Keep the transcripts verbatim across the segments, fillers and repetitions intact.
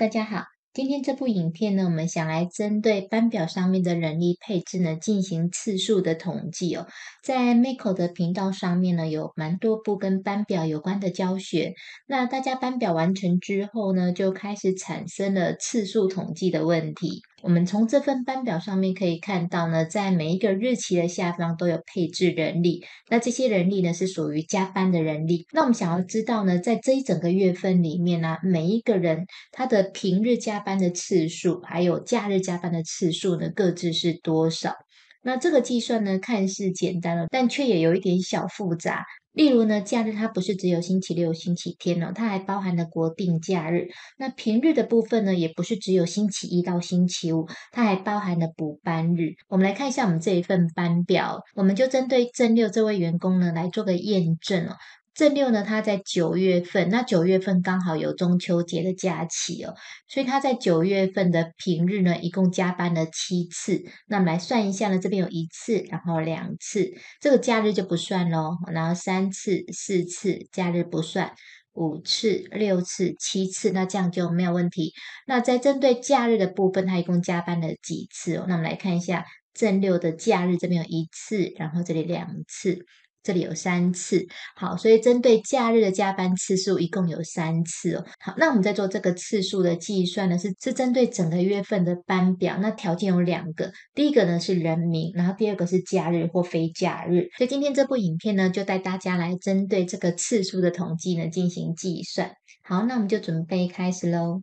大家好。今天这部影片呢，我们想来针对班表上面的人力配置呢，进行次数的统计哦。在 Meko 的频道上面呢，有蛮多部跟班表有关的教学。那大家班表完成之后呢，就开始产生了次数统计的问题。我们从这份班表上面可以看到呢，在每一个日期的下方都有配置人力。那这些人力呢，是属于加班的人力。那我们想要知道呢，在这一整个月份里面呢、啊，每一个人他的平日加班的次数，还有假日加班的次数呢，各自是多少？那这个计算呢，看似简单了，但却也有一点小复杂。例如呢，假日它不是只有星期六、星期天哦，它还包含了国定假日。那平日的部分呢，也不是只有星期一到星期五，它还包含了补班日。我们来看一下我们这一份班表，我们就针对正六这位员工呢来做个验证哦。正六呢，他在九月份，那九月份刚好有中秋节的假期哦，所以他在九月份的平日呢，一共加班了七次。那我们来算一下呢，这边有一次，然后两次，这个假日就不算咯，然后三次、四次，假日不算。五次、六次、七次，那这样就没有问题。那在针对假日的部分，他一共加班了几次哦？那我们来看一下正六的假日，这边有一次，然后这里两次。这里有三次，好，所以针对假日的加班次数一共有三次哦。好，那我们在做这个次数的计算呢，是是针对整个月份的班表，那条件有两个，第一个呢是人名，然后第二个是假日或非假日。所以今天这部影片呢，就带大家来针对这个次数的统计呢进行计算。好，那我们就准备开始咯。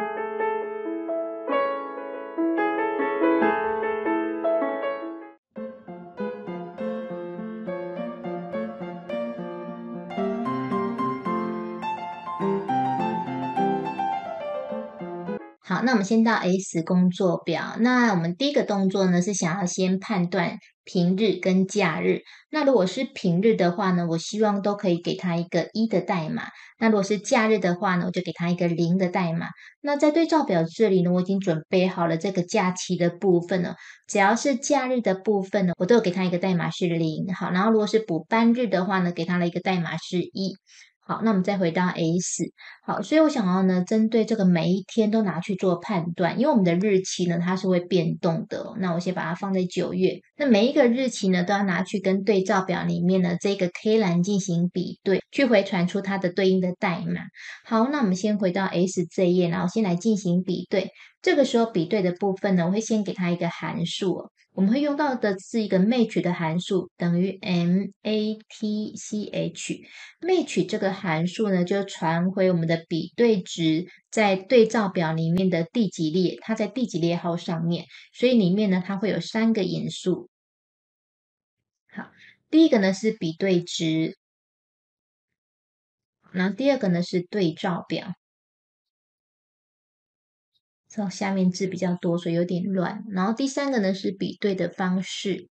好，那我们先到 S 工作表。那我们第一个动作呢，是想要先判断平日跟假日。那如果是平日的话呢，我希望都可以给它一个一的代码。那如果是假日的话呢，我就给它一个零的代码。那在对照表这里呢，我已经准备好了这个假期的部分了。只要是假日的部分呢，我都有给它一个代码是零。好，然后如果是补班日的话呢，给它了一个代码是一。好，那我们再回到 S。好，所以我想要呢，针对这个每一天都拿去做判断，因为我们的日期呢，它是会变动的哦。那我先把它放在九月，那每一个日期呢，都要拿去跟对照表里面的这个 K 栏进行比对，去回传出它的对应的代码。好，那我们先回到 S 这一页，然后先来进行比对。这个时候比对的部分呢，我会先给它一个函数哦。我们会用到的是一个 match 的函数，等于 M A T C H。match 这个函数呢，就传回我们的比对值在对照表里面的第几列，它在第几列号上面，所以里面呢，它会有三个因数。好，第一个呢是比对值，然后第二个呢是对照表。这下面字比较多，所以有点乱。然后第三个呢是比对的方式。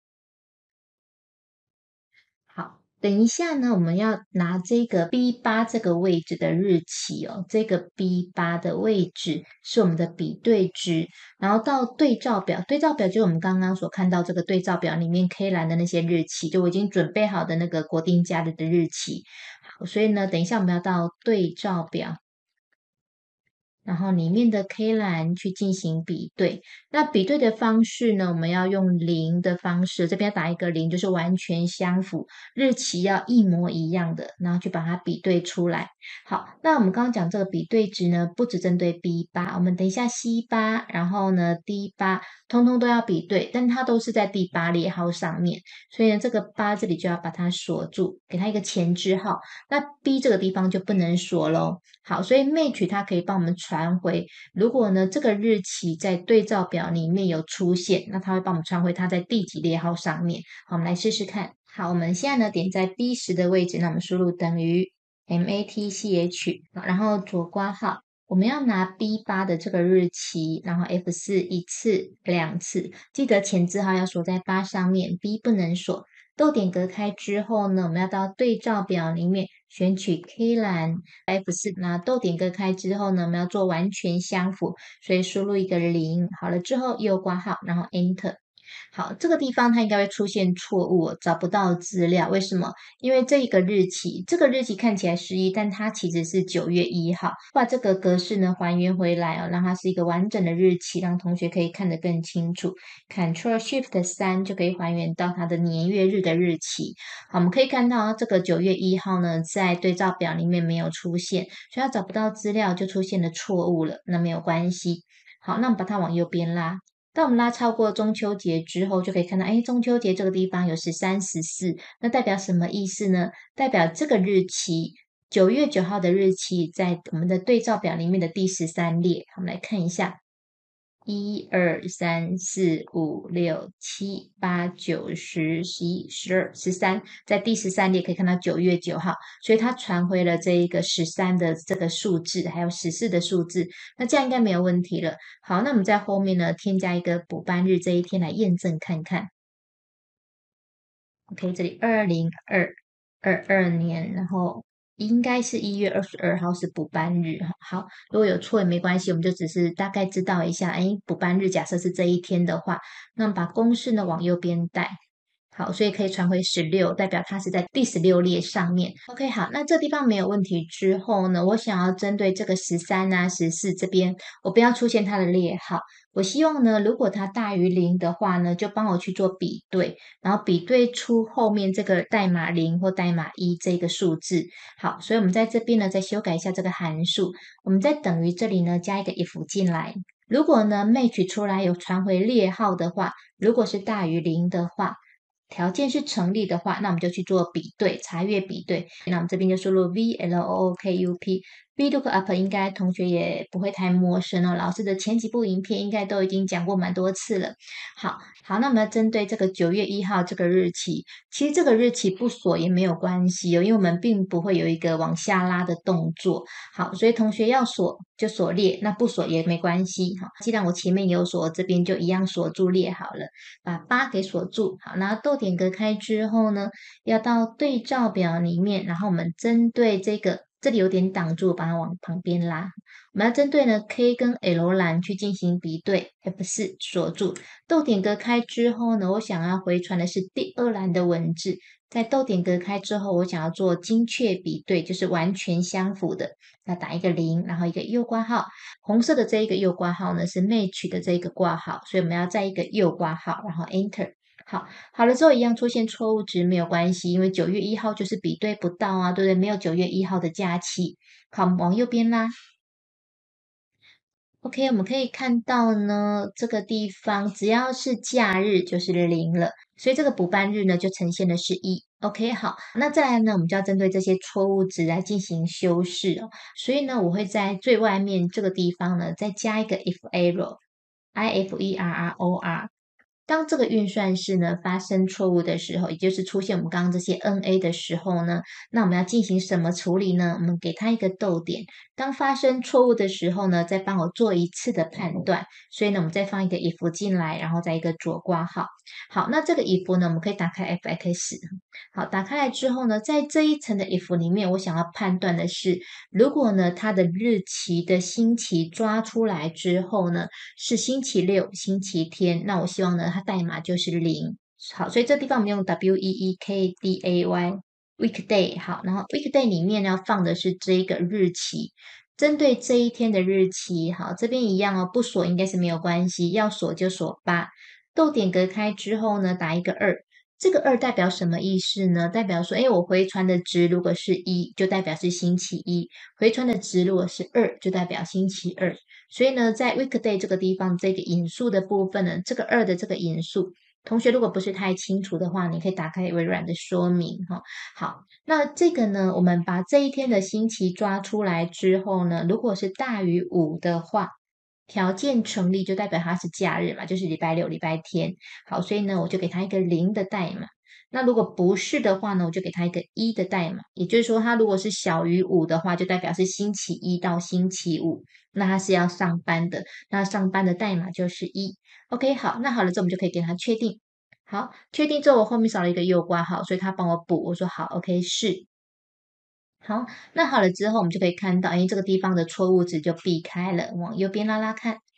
好，等一下呢，我们要拿这个 B 八 这个位置的日期哦，这个 B 八 的位置是我们的比对值，然后到对照表，对照表就是我们刚刚所看到这个对照表里面 K 栏的那些日期，就我已经准备好的那个国定假日的日期。好，所以呢，等一下我们要到对照表。然后里面的 K 栏去进行比对，那比对的方式呢，我们要用零的方式，这边打一个零，就是完全相符，日期要一模一样的，然后去把它比对出来。好，那我们刚刚讲这个比对值呢，不只针对 B 八，我们等一下 C 八，然后呢 D 八，通通都要比对，但它都是在第八列号上面，所以呢，这个八这里就要把它锁住，给它一个前置号。那 B 这个地方就不能锁咯。好，所以 match 它可以帮我们传回，如果呢这个日期在对照表里面有出现，那它会帮我们传回它在第几列号上面。好，我们来试试看。好，我们现在呢点在 B 十 的位置，那我们输入等于 M A T C H， 然后左括号。我们要拿 B 八 的这个日期，然后 F 四 一次、两次，记得前字号要锁在八上面 ，B 不能锁。逗点隔开之后呢，我们要到对照表里面选取 K 栏 F 四，那逗点隔开之后呢，我们要做完全相符，所以输入一个零，好了之后右括号，然后 Enter。 好，这个地方它应该会出现错误哦，找不到资料，为什么？因为这一个日期，这个日期看起来是一，但它其实是九月一号。把这个格式呢还原回来哦，让它是一个完整的日期，让同学可以看得更清楚。Ctrl Shift 三就可以还原到它的年月日的日期。好，我们可以看到这个九月一号呢，在对照表里面没有出现，所以它找不到资料就出现了错误了。那没有关系。好，那我们把它往右边拉。当我们拉超过中秋节之后，就可以看到，哎，中秋节这个地方有十三、十四，那代表什么意思呢？代表这个日期，九月九号的日期，在我们的对照表里面的第十三列。我们来看一下，一二三四五六七八九十十一十二十三，在第十三列可以看到九月九号，所以它传回了这一个十三的这个数字，还有十四的数字，那这样应该没有问题了。好，那我们在后面呢添加一个补班日这一天来验证看看。OK，这里二零二二二年，然后应该是一月二十二号是补班日哈。好，如果有错也没关系，我们就只是大概知道一下，哎，补班日假设是这一天的话，那么把公式呢往右边带。好，所以可以传回十六，代表它是在第十六列上面。OK，好，那这地方没有问题之后呢，我想要针对这个十三啊、十四这边，我不要出现它的列号。我希望呢，如果它大于零的话呢，就帮我去做比对，然后比对出后面这个代码零或代码一这个数字。好，所以我们在这边呢，再修改一下这个函数，我们在等于这里呢加一个 if 进来。如果呢 match 出来有传回列号的话，如果是大于零的话，条件是成立的话，那我们就去做比对，查阅比对。那我们这边就输入 V L O O K U P。VLOOKUP 应该同学也不会太陌生哦，老师的前几部影片应该都已经讲过蛮多次了。好，好，那我们要针对这个九月一号这个日期，其实这个日期不锁也没有关系哦，因为我们并不会有一个往下拉的动作。好，所以同学要锁就锁列，那不锁也没关系。好，既然我前面也有锁，这边就一样锁住列好了，把八给锁住。好，那逗点隔开之后呢，要到对照表里面，然后我们针对这个。这里有点挡住，把它往旁边拉。我们要针对呢 K 跟 L 栏去进行比对 ，F 四 锁住。逗点隔开之后呢，我想要回传的是第二栏的文字。在逗点隔开之后，我想要做精确比对，就是完全相符的。那打一个零，然后一个右挂号。红色的这一个右挂号呢是 match 的这个挂号，所以我们要再一个右挂号，然后 Enter。好，好了之后一样出现错误值没有关系，因为九月一号就是比对不到啊，对不对？没有九月一号的假期。好，往右边拉。OK，我们可以看到呢，这个地方只要是假日就是零了，所以这个补班日呢就呈现的是一。OK，好，那再来呢，我们就要针对这些错误值来进行修饰哦。所以呢，我会在最外面这个地方呢再加一个 if error，I F E R R O R。当这个运算式呢发生错误的时候，也就是出现我们刚刚这些 N A 的时候呢，那我们要进行什么处理呢？我们给它一个逗点。当发生错误的时候呢，再帮我做一次的判断。所以呢，我们再放一个 if 进来，然后再一个左括号。好，那这个 if 呢，我们可以打开 F X。好，打开来之后呢，在这一层的 if 里面，我想要判断的是，如果呢它的日期的星期抓出来之后呢，是星期六、星期天，那我希望呢它代码就是零。好，所以这地方我们用 W E E K D A Y weekday。好，然后 weekday 里面要放的是这个日期，针对这一天的日期。好，这边一样哦，不锁应该是没有关系，要锁就锁八。逗点隔开之后呢，打一个二。这个二代表什么意思呢？代表说，哎，我回传的值如果是一，就代表是星期一；回传的值如果是二，就代表星期二。所以呢，在 weekday 这个地方，这个引数的部分呢，这个二的这个引数，同学如果不是太清楚的话，你可以打开微软的说明哈。好，那这个呢，我们把这一天的星期抓出来之后呢，如果是大于五的话，条件成立就代表它是假日嘛，就是礼拜六、礼拜天。好，所以呢，我就给它一个零的代码。那如果不是的话呢，我就给它一个一的代码。也就是说，它如果是小于五的话，就代表是星期一到星期五，那它是要上班的。那上班的代码就是一。OK，好，那好了之后，我们就可以给它确定。好，确定之后，我后面少了一个右挂号，所以它帮我补。我说好，OK，是。好，那好了之后，我们就可以看到，哎，这个地方的错误值就避开了。往右边拉拉看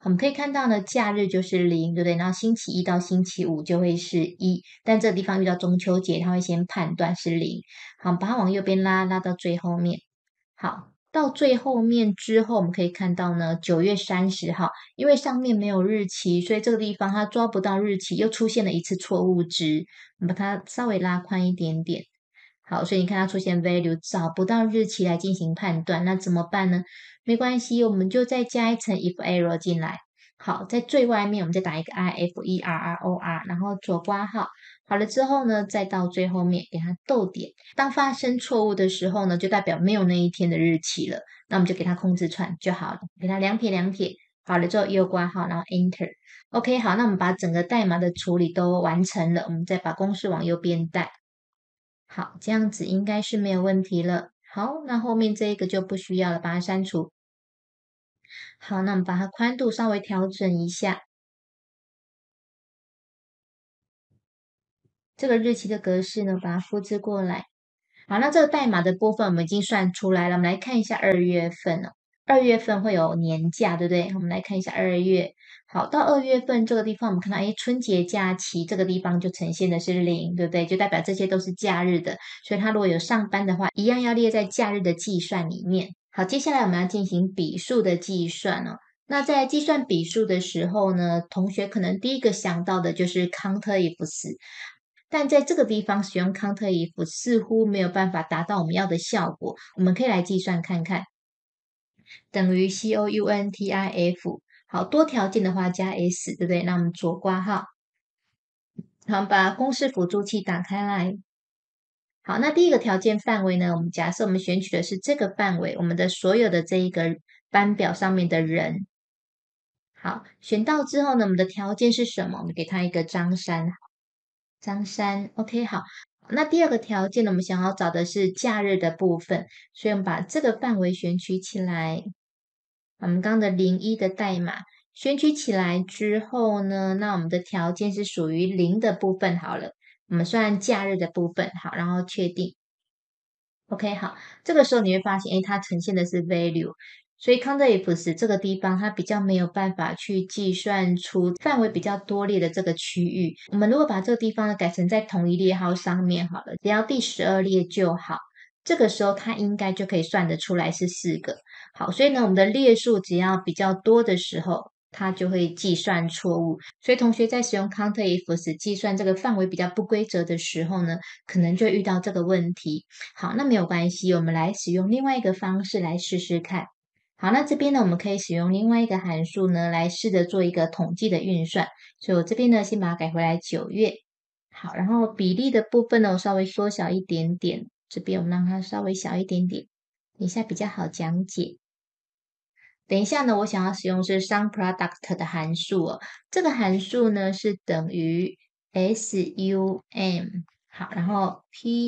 我们可以看到呢，假日就是零，对不对？然后星期一到星期五就会是一，但这个地方遇到中秋节，它会先判断是零。好，把它往右边拉，拉到最后面。好，到最后面之后，我们可以看到呢，九月三十号，因为上面没有日期，所以这个地方它抓不到日期，又出现了一次错误值。我们把它稍微拉宽一点点。好，所以你看它出现 value 找不到日期来进行判断，那怎么办呢？没关系，我们就再加一层 if error 进来。好，在最外面我们再打一个 i f e r r o r，然后左括号。好了之后呢，再到最后面给它逗点。当发生错误的时候呢，就代表没有那一天的日期了。那我们就给它空字串就好了，给它两撇两撇。好了之后右括号，然后 enter。OK，好，那我们把整个代码的处理都完成了，我们再把公式往右边带。好，这样子应该是没有问题了。好，那后面这一个就不需要了，把它删除。好，那我们把它宽度稍微调整一下。这个日期的格式呢，把它复制过来。好，那这个代码的部分我们已经算出来了。我们来看一下二月份哦。二月份会有年假，对不对？我们来看一下二月。好，到二月份这个地方，我们看到，诶，春节假期这个地方就呈现的是零，对不对？就代表这些都是假日的，所以它如果有上班的话，一样要列在假日的计算里面。好，接下来我们要进行笔数的计算哦。那在计算笔数的时候呢，同学可能第一个想到的就是 countifs。但在这个地方使用 countif 似乎没有办法达到我们要的效果，我们可以来计算看看，等于 countif。好，多条件的话加 s， 对不对？那我们左括号，好，把公式辅助器打开来。好，那第一个条件范围呢？我们假设我们选取的是这个范围，我们的所有的这一个班表上面的人。好，选到之后呢，我们的条件是什么？我们给他一个张三。张三 OK 好，那第二个条件呢，我们想要找的是假日的部分，所以我们把这个范围选取起来。我们刚刚的零一的代码选取起来之后呢，那我们的条件是属于零的部分好了，我们算假日的部分好，然后确定。OK 好，这个时候你会发现，诶，它呈现的是 value。所以 countifs 这个地方它比较没有办法去计算出范围比较多列的这个区域。我们如果把这个地方呢改成在同一列号上面好了，只要第十二列就好。这个时候它应该就可以算得出来是四个。好，所以呢我们的列数只要比较多的时候，它就会计算错误。所以同学在使用 countifs 计算这个范围比较不规则的时候呢，可能就会遇到这个问题。好，那没有关系，我们来使用另外一个方式来试试看。好，那这边呢，我们可以使用另外一个函数呢，来试着做一个统计的运算。所以我这边呢，先把它改回来九月。好，然后比例的部分呢，我稍微缩小一点点。这边我们让它稍微小一点点，等一下比较好讲解。等一下呢，我想要使用是 SumProduct 的函数哦。这个函数呢是等于 sum， 好，然后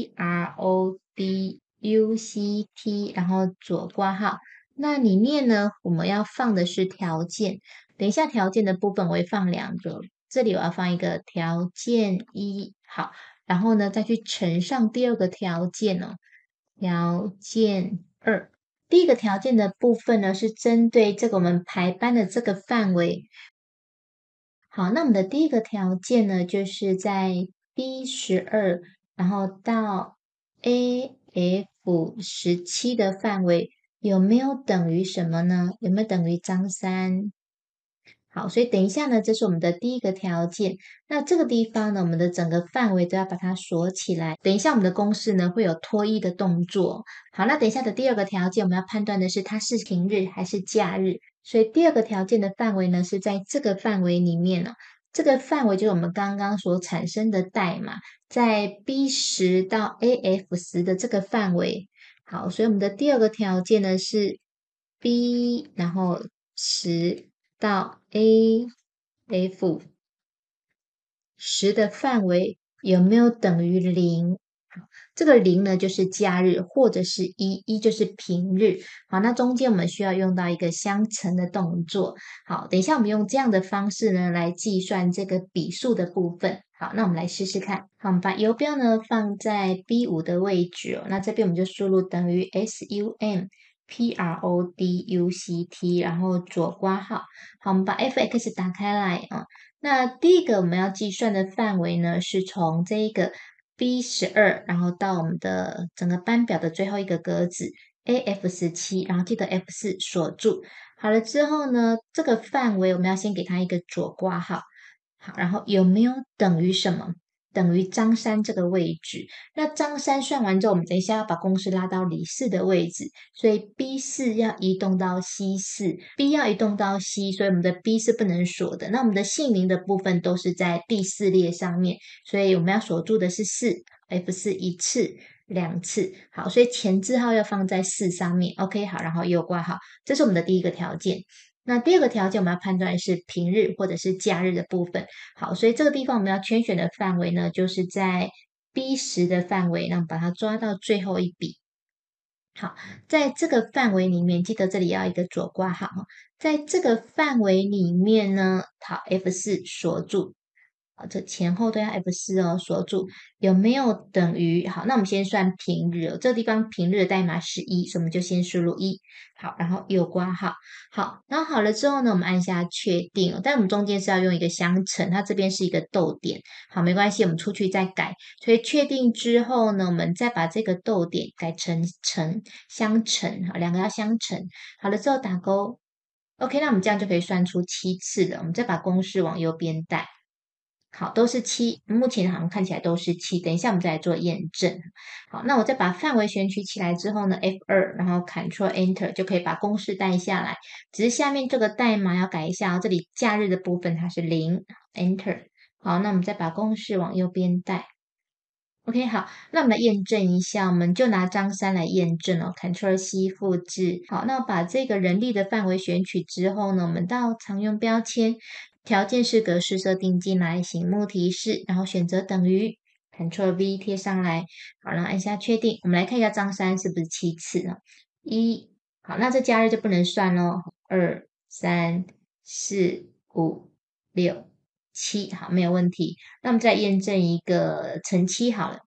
product，然后左括号。那里面呢，我们要放的是条件。等一下条件的部分我会放两个，这里我要放一个条件一，好，然后呢再去乘上第二个条件哦，条件二。第一个条件的部分呢，是针对这个我们排班的这个范围。好，那我们的第一个条件呢，就是在 B 十二，然后到 A F 十七的范围有没有等于什么呢？有没有等于张三？好，所以等一下呢，这是我们的第一个条件。那这个地方呢，我们的整个范围都要把它锁起来。等一下我们的公式呢，会有脱一的动作。好，那等一下的第二个条件，我们要判断的是它是平日还是假日。所以第二个条件的范围呢，是在这个范围里面呢、这个范围就是我们刚刚所产生的代码，在 B 十到 A F 十的这个范围。好，所以我们的第二个条件呢是 B，然后十到 A F 十的范围有没有等于零？这个零呢就是假日，或者是一，一就是平日。好，那中间我们需要用到一个相乘的动作。好，等一下我们用这样的方式呢来计算这个笔数的部分。好，那我们来试试看。好，我们把游标呢放在 B 五的位置哦。那这边我们就输入等于 sum P R O D U C T， 然后左括号。好，我们把 f x 打开来啊。那第一个我们要计算的范围呢，是从这一个 B 十二，然后到我们的整个班表的最后一个格子 A F 十七，然后记得 F 四锁住。好了之后呢，这个范围我们要先给它一个左括号。好，然后有没有等于什么？等于张三这个位置。那张三算完之后，我们等一下要把公式拉到李四的位置，所以 B 四要移动到 C 四 ，B 要移动到 C，所以我们的 B 是不能锁的。那我们的姓名的部分都是在第四列上面，所以我们要锁住的是四 F 四一次。两次，好，所以前字号要放在四上面 ，OK， 好，然后右挂号，这是我们的第一个条件。那第二个条件我们要判断的是平日或者是假日的部分。好，所以这个地方我们要圈选的范围呢，就是在 B 十的范围，那我们把它抓到最后一笔。好，在这个范围里面，记得这里要一个左括号。在这个范围里面呢，好 F 四锁住。好，这前后都要 F 四哦，锁住有没有等于？好，那我们先算平日哦，这个地方平日的代码是一，所以我们就先输入一。好，然后右括号。好，然后好了之后呢，我们按下确定哦，但我们中间是要用一个相乘，它这边是一个逗点。好，没关系，我们出去再改。所以确定之后呢，我们再把这个逗点改成乘，相乘，好，两个要相乘。好了之后打勾。OK，那我们这样就可以算出七次了。我们再把公式往右边带。好，都是七，目前好像看起来都是七。等一下我们再来做验证。好，那我再把范围选取起来之后呢 ，F 二，然后 Ctrl Enter 就可以把公式带下来。只是下面这个代码要改一下哦，这里假日的部分它是零 ，Enter。好，那我们再把公式往右边带。OK，好，那我们来验证一下，我们就拿张三来验证哦，Ctrl C 复制。好，那把这个人力的范围选取之后呢，我们到常用标签，条件式格式设定进来，醒目提示，然后选择等于 Ctrl V 贴上来。好，然后按下确定。我们来看一下张三是不是七次啊？一，好，那这假日就不能算咯。二、三、四、五、六。七，好，没有问题。那我们再验证一个乘七好了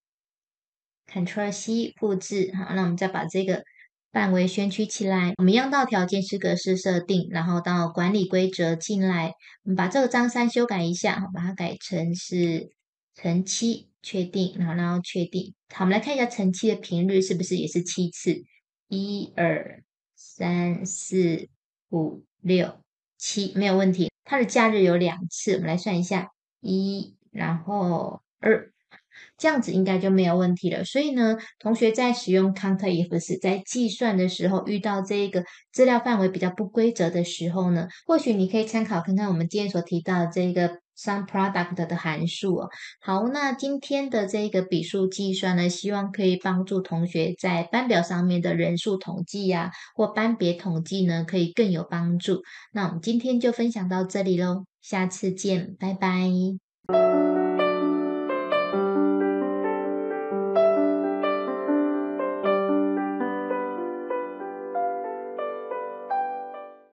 ，Ctrl C 复制，好，那我们再把这个范围选取起来。我们一样到条件式格式设定，然后到管理规则进来，我们把这个张三修改一下，把它改成是乘七，确定，然后然后确定。好，我们来看一下乘七的平日是不是也是七次？一二三四五六七，没有问题。它的假日有两次，我们来算一下，一，然后二，这样子应该就没有问题了。所以呢，同学在使用 COUNTIF 在计算的时候，遇到这个资料范围比较不规则的时候呢，或许你可以参考看看我们今天所提到的这个 SUMPRODUCT 的函数哦。好，那今天的这个笔数计算呢，希望可以帮助同学在班表上面的人数统计呀、或班别统计呢，可以更有帮助。那我们今天就分享到这里喽，下次见，拜拜。